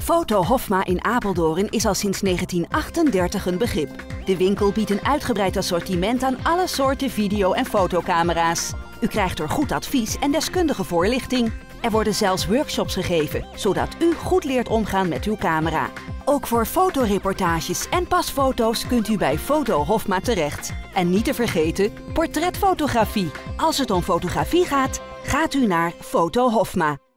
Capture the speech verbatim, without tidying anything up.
Foto Hofma in Apeldoorn is al sinds negentien achtendertig een begrip. De winkel biedt een uitgebreid assortiment aan alle soorten video- en fotocamera's. U krijgt er goed advies en deskundige voorlichting. Er worden zelfs workshops gegeven, zodat u goed leert omgaan met uw camera. Ook voor fotoreportages en pasfoto's kunt u bij Foto Hofma terecht. En niet te vergeten, portretfotografie. Als het om fotografie gaat, gaat u naar Foto Hofma.